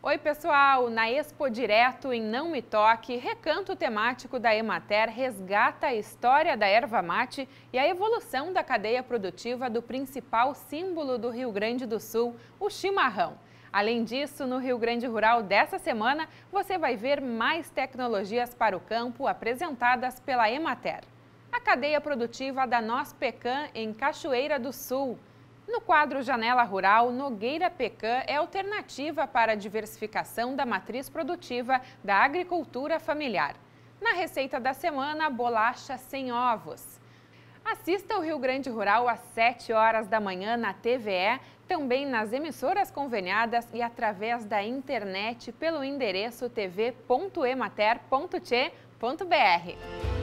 Oi pessoal, na Expo Direto em Não Me Toque, recanto temático da Emater resgata a história da erva mate e a evolução da cadeia produtiva do principal símbolo do Rio Grande do Sul, o chimarrão. Além disso, no Rio Grande Rural dessa semana, você vai ver mais tecnologias para o campo apresentadas pela Emater. A cadeia produtiva da Noz Pecan em Cachoeira do Sul. No quadro Janela Rural, Nogueira Pecan é alternativa para a diversificação da matriz produtiva da agricultura familiar. Na receita da semana, bolacha sem ovos. Assista o Rio Grande Rural às 7 horas da manhã na TVE, também nas emissoras conveniadas e através da internet pelo endereço tv.emater.tche.br.